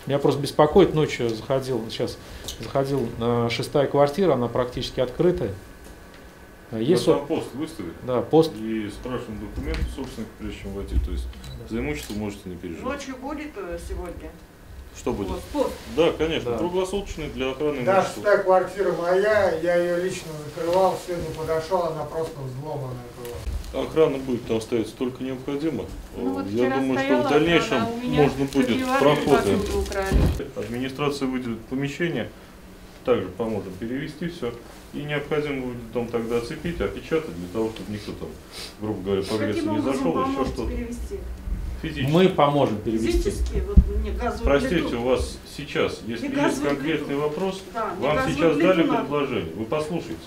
Меня просто беспокоит, ночью заходил, на 6-я квартира, она практически открытая. Есть там пост выставили? Да, пост. И спрашиваем документы собственника, прежде чем войти. То есть за имущество можете не переживать. Ночью будет сегодня? Что будет? Пост. Да, конечно, да. Круглосуточный для охраны Да, имущества. 6-я квартира моя, я ее лично закрывал, сегодня подошел, она просто взломанная была. Охрана будет там стоять столько необходимо. Ну, вот Я думаю, что стояла в дальнейшем охрана, у меня можно будет пробивали, проходы. посуду украли. Администрация выделит помещение, также поможем перевести все. И необходимо будет дом тогда оцепить, опечатать, для того, чтобы никто там, грубо говоря, погреться не зашел, еще что-то. Физически. Мы поможем перевести. Физически, вот мне газовую Простите, плиту. у вас сейчас, если Мне есть газовую конкретный плиту. вопрос, Да, мне вам газовую сейчас плиту дали надо. предложение, вы послушайте.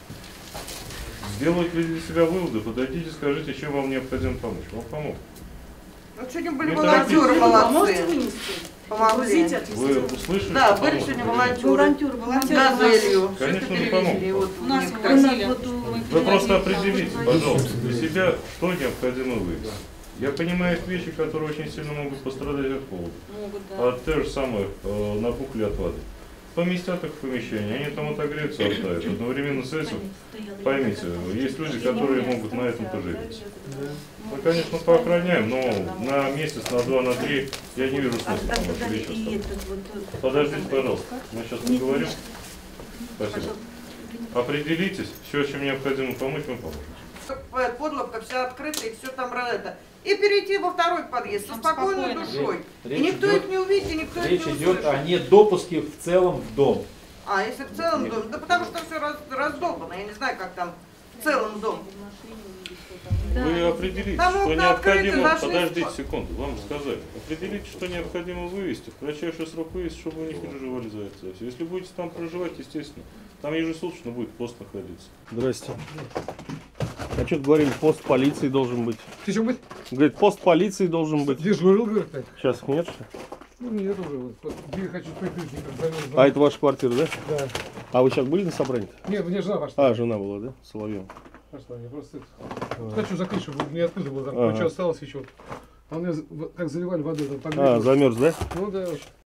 Сделайте для себя выводы, подойдите, скажите, чем вам необходимо помочь. Вам помогут. Вот сегодня были Не волонтеры торопитесь. молодцы. вынести? Помогли. Вы услышали? Да, что были помогут? сегодня Волонтеры. Газелью. Конечно, не Все помогут. перевезли. Вот У нас мне просили. Вы просто определите, пожалуйста, для себя, что необходимо вывести. Я понимаю вещи, которые очень сильно могут пострадать от холода. Могут, да. От тех же самых набухли от воды. Поместят их в помещение, они там отогреются, оттают. Одновременно с этим, поймите, есть люди, которые могут на этом поживиться. Мы, конечно, поохраняем, но на месяц, на 2, на 3 я не вижу смысла помочь вечером. Подождите, пожалуйста, мы сейчас поговорим. Спасибо. Определитесь, все, чем необходимо помочь, мы поможем. Подловка вся открыта и все там это. И перейти во второй подъезд со спокойной душой. И никто их не увидит, и никто их Речь не идет услышит. о недопуске в целом в дом. А, если в целом дом? Да потому что все раздолбано. Я не знаю, как там в целом дом. Вы определите, Там что окна открыты, необходимо, нашли подождите спот. секунду, вам сказали. Определите, что необходимо вывести в кратчайший срок вывести, чтобы вы не переживали за это. Все. Если будете там проживать, естественно, там ежесуточно будет пост находиться. Здрасте. А что-то говорили, пост полиции должен быть. Ты что быть? Говорит, пост полиции должен быть. Дежурил, говорит, так. Сейчас их нет, что ли? Ну нет уже. Вот, я хочу с прикрытником завел. А это ваша квартира, да? Да. А вы сейчас были на собрании-то? Нет, мне жена пошла. А, жена была, да? Соловьева. Пошла, я просто хочу закрыть, чтобы не открыто было. Там Ага. кое-что осталось еще. А у меня как заливали водой, там подгрелось. А, замерз, да? Ну да, очень.